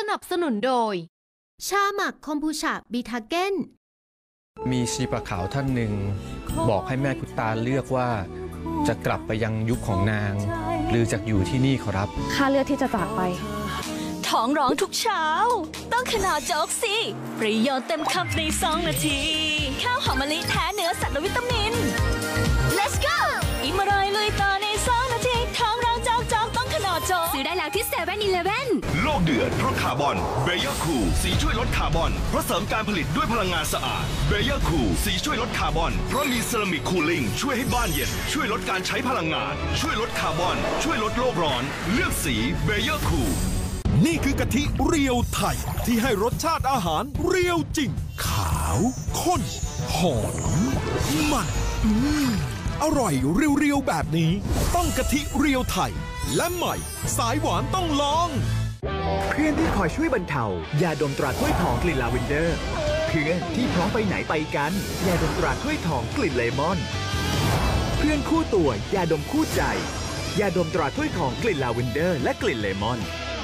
นับสนุนโดยชาหมักคอมบูชาบีทาเก้นมีชีปะขาวท่านหนึ่งบอกให้แม่คุณตาเลือกว่าจะกลับไปยังยุคของนางหรือจะอยู่ที่นี่ขอรับข้าเลือกที่จะจากไปท้องร้องทุกเช้าต้องขนาดโจ๊กสิประโยชน์เต็มคำใน2 นาทีข้าวหอมมะลิแท้เนื้อสัตว์และวิตามิน Let's go อิ่มอร่อยลุยต่อใน2 นาทีท้องร้องโจ๊กต้องขนาดโจ๊กซื้อได้แล้วที่7-Eleven โลกเดือดเพราะคาร์บอนเบเยอร์คูลสีช่วยลดคาร์บอนเพราะเสริมการผลิตด้วยพลังงานสะอาดเบเยอร์คูลสีช่วยลดคาร์บอนเพราะมีเซรามิกคูลิ่งช่วยให้บ้านเย็นช่วยลดการใช้พลังงานช่วยลดคาร์บอนช่วยลดโลกร้อนเลือกสีเบเยอร์คูลนี่คือกะทิเรียวไทยที่ให้รสชาติอาหารเรียวจริงขาวข้นหอมมันอร่อยเรียวๆแบบนี้ต้องกะทิเรียวไทยและใหม่สายหวานต้องลองเพื่อนที่คอยช่วยบรรเทายาดมตราถ้วยทองกลิ่นลาเวนเดอร์เพื่อนที่พร้อมไปไหนไปกันยาดมตราถ้วยทองกลิ่นเลมอนเพื่อนคู่ตัวยาดมคู่ใจยาดมตราถ้วยทองกลิ่นลาเวนเดอร์และกลิ่นเลมอน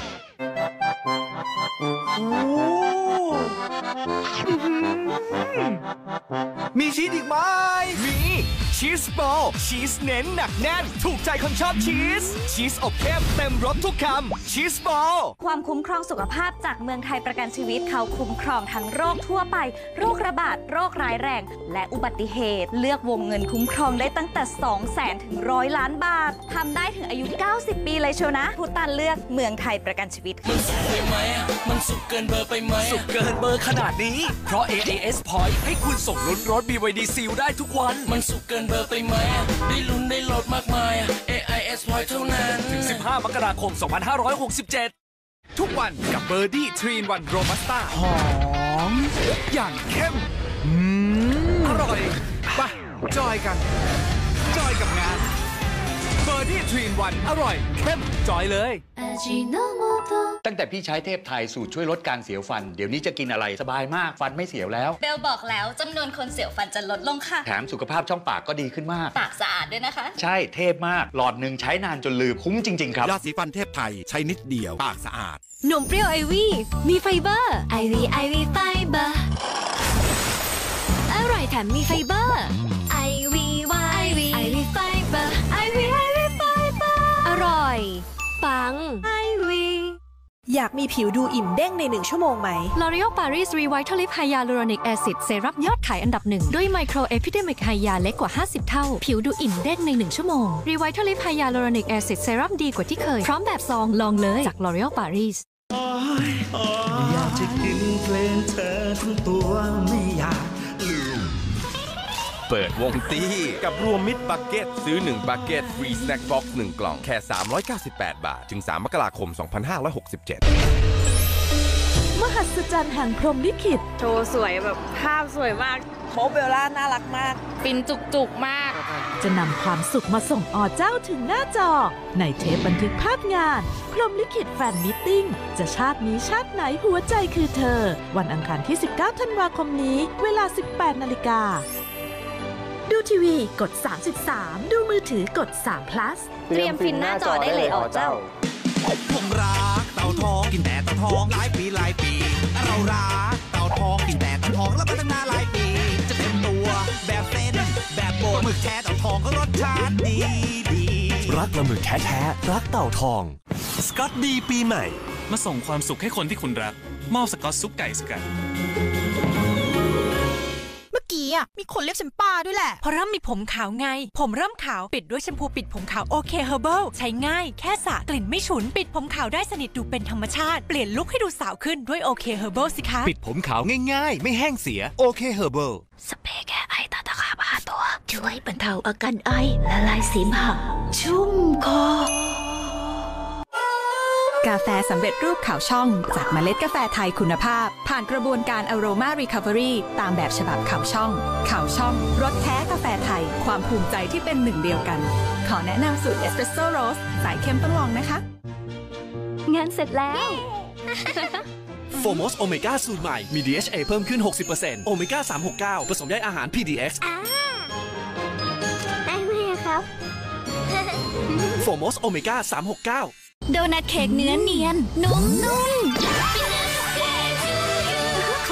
มีชีสอีกไหมมีชีสบอลชีสเน้นหนักแน่นถูกใจคนชอบชีสอบเข้มเต็มรสทุกคำชีสบอลความคุ้มครองสุขภาพจากเมืองไทยประกันชีวิตเขาคุ้มครองทั้งโรคทั่วไปโรคระบาดโรคร้ายแรงและอุบัติเหตุเลือกวงเงินคุ้มครองได้ตั้งแต่ 200,000 ถึง 100 ล้านบาททำได้ถึงอายุ 90 ปีเลยเชียวนะผู้ตันเลือกเมืองไทยประกันชีวิตมันสุกไปไหมมันสุกเกินเบอร์ไปไหมสุกเกินเบอร์ขนาดนี้เพราะ AIS Point ให้คุณส่งลุ้นรถ BYD Seal ได้ทุกวันมันสุกเกินเบอร์ไปไหมได้ลุ้นได้ลดมากมาย AIS Point เท่านั้นถึง15 มกราคม 2567ทุกวันกับเบอร์ดี้3-in-1 โรบัสต้าหอมอย่างเข้มอร่อยไปจอยกันจอยกับงานเบอร์ดี้3-in-1อร่อยเข้มจอยเลยตั้งแต่พี่ใช้เทพไทยสูตรช่วยลดการเสียวฟันเดี๋ยวนี้จะกินอะไรสบายมากฟันไม่เสียวแล้วเบลบอกแล้วจำนวนคนเสียวฟันจะลดลงค่ะแถมสุขภาพช่องปากก็ดีขึ้นมากปากสะอาดด้วยนะคะใช่เทพมากหลอดหนึ่งใช้นานจนลืมคุ้มจริงๆครับยาสีฟันเทพไทยใช้นิดเดียวปากสะอาดนมเปรี้ยวไอวี่มีไฟเบอร์ไอวี่ไฟเบอร์อร่อยแถมมีไฟเบอร์ไอวี่ไฟเบอร์ไอวี่ไฟเบอร์อร่อยปังไอวี่อยากมีผิวดูอิ่มเด้งใน1 ชั่วโมงไหม L'Oréal Paris Revitalift Hyaluronic Acid เซรั่มยอดขายอันดับ1ด้วยไมโครเอพิเดมิกไฮยาเล็กกว่า50 เท่าผิวดูอิ่มเด้งใน1 ชั่วโมง Revitalift Hyaluronic Acid เซรั่มดีกว่าที่เคยพร้อมแบบซองลองเลยจาก L'Oréal Paris อยากจะกินเพลงเธอทั้งตัวไม่อยากลืมเปิดวงตีกับรวมมิตรบักเก็ตซื้อ1บักเก็ตฟรีสแน็คบ็อกซ์1 กล่องแค่398 บาทถึง3 มกราคม 2567 มหัศจรรย์แห่งพรหมลิขิตโชว์สวยแบบภาพสวยมากโมเบลล่าน่ารักมากปินจุกมากจะนำความสุขมาส่งอเจ้าถึงหน้าจอในเทปบันทึกภาพงานพรหมลิขิตแฟนมิตติ้งจะชาตินี้ชาติไหนหัวใจคือเธอวันอังคารที่19 ธันวาคมนี้เวลา 18 นาฬิกาดูทีวีกด33ดูมือถือกด3 plus เตรียมฟินหน้าจอได้เลยอ๋อเจ้าผมรักเต่าทองกินแต่เต่าทองหลายปีเรารักเต่าทองกินแต่เต่าทองแล้วพัฒนาหลายปีจะเต็มตัวแบบเส้นแบบโบหมึกแท้เต่าทองก็รสชาติดีรักปลาหมึกแท้รักเต่าทองสกอตดีปีใหม่มาส่งความสุขให้คนที่คุณรักมอบสกอตซุปไก่สกัดเมื่อกี้มีคนเรียกฉันป้าด้วยแหละเพราะเริ่มมีผมขาวไงผมเริ่มขาวปิดด้วยแชมพูปิดผมขาวโอเคเฮอร์เบิลใช้ง่ายแค่สระกลิ่นไม่ฉุนปิดผมขาวได้สนิทดูเป็นธรรมชาติเปลี่ยนลุคให้ดูสาวขึ้นด้วยโอเคเฮอร์เบิลสิคะปิดผมขาวง่ายๆไม่แห้งเสียโอเคเฮอร์เบิลสเปรย์แก้ไอตาตะขาบ5 ตัวช่วยบรรเทาอาการไอละลายเสมหะชุ่มคอกาแฟสำเร็จรูปขาวช่องจากเมล็ดกาแฟไทยคุณภาพผ่านกระบวนการ Aroma Recovery ตามแบบฉบับขาวช่องรสแท้กาแฟไทยความภูมิใจที่เป็นหนึ่งเดียวกันขอแนะนำสูตรเอสเปรสโซ่โรสสายเข้มต้องลองนะคะงานเสร็จแล้วโฟมอสโอเมก้าสูตรใหม่มี DHA เพิ่มขึ้น 60% โอเมก้า369ผสมใยอาหาร PDX ได้ไหมครับโฟมอสโอเมก้า369 โดนัทเค้กเนื้อเนียนนุ่ม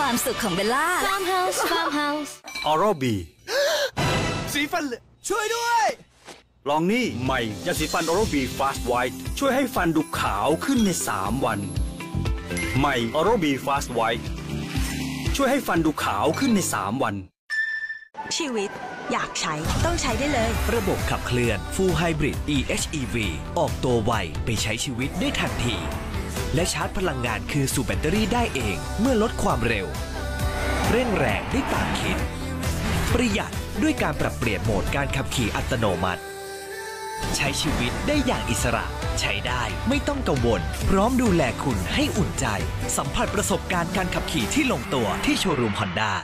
ความสุขของเบลล่า Farmhouse Farmhouse ออรัลบีสีฟันช่วยด้วยลองนี่ใหม่ยาสีฟันออรัลบีฟาสต์ไวท์ช่วยให้ฟันดูขาวขึ้นใน3 วันใหม่ออรัลบีฟาสต์ไวท์ช่วยให้ฟันดูขาวขึ้นใน3 วันชีวิตอยากใช้ต้องใช้ได้เลยระบบขับเคลื่อน Full Hybrid EHEV ออกตัวไวไปใช้ชีวิตได้ทันทีและชาร์จพลังงานคืนสู่แบตเตอรี่ได้เองเมื่อลดความเร็วเร่งแรงได้ตามคิดประหยัดด้วยการปรับเปลี่ยนโหมดการขับขี่อัตโนมัติใช้ชีวิตได้อย่างอิสระใช้ได้ไม่ต้องกังวลพร้อมดูแลคุณให้อุ่นใจสัมผัสประสบการณ์การขับขี่ที่ลงตัวที่โชว์รูม Honda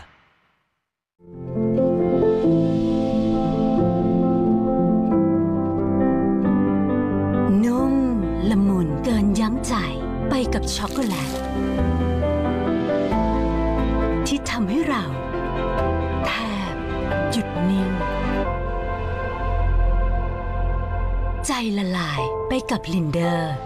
นุ่มละมุนเกินยั้งใจไปกับช็อกโกแลตที่ทำให้เราแทบหยุดนิ่งใจละลายไปกับลินเดอร์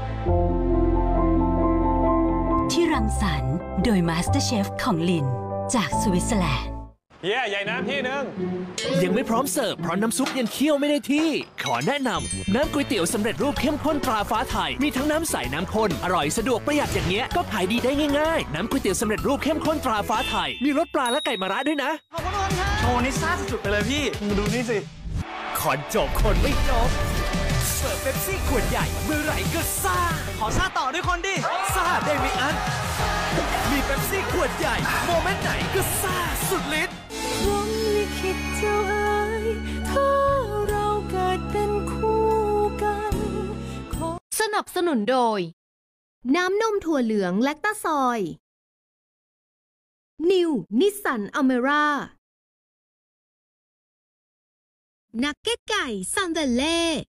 ที่รังสรรค์โดยมาสเตอร์เชฟของลินจากสวิตเซอร์แลนด์เฮียใหญ่น้ำที่นึงยังไม่พร้อมเสิร์ฟเพราะน้ำซุปยังเคี่ยวไม่ได้ที่ขอแนะนำน้ำก๋วยเตี๋ยวสำเร็จรูปเข้มข้นตราฟ้าไทยมีทั้งน้ำใสน้ำข้นอร่อยสะดวกประหยัดอย่างเงี้ยก็ขายดีได้ง่ายๆน้ำก๋วยเตี๋ยวสำเร็จรูปเข้มข้นตราฟ้าไทยมีรสปลาและไก่มะระด้วยนะโชว์นี่ซ่าสุดๆไปเลยพี่มาดูนี่สิขอนจบคนไม่จบเสิร์ฟเป๊ปซี่ขวดใหญ่เมื่อไหร่ก็ซ่าขอซ่าต่อด้วยคนดิซ่าได้ไม่อั้นมีเป๊ปซี่ขวดใหญ่โมเมนต์ไหนก็ซ่าสุดฤทธิ์พรหมลิขิตเจ้าเอ๋ยถ้าเราเกิดเป็นคู่กันสนับสนุนโดยน้ำนมถั่วเหลืองแลคตาซอยนิวนิสสันอเมร่านักเก็ตไก่ซันเดเล่